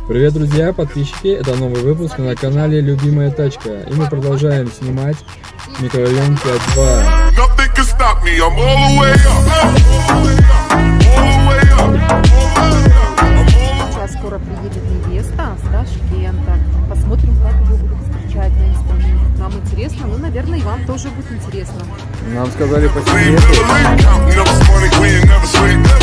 Привет, друзья, подписчики! Это новый выпуск на канале Любимая Тачка. И мы продолжаем снимать микрорайон 5-2. Сейчас скоро приедет невеста с Ташкента. Посмотрим, как ее будут встречать на инструменте. Нам интересно, ну, наверное, и вам тоже будет интересно. Нам сказали по секрету.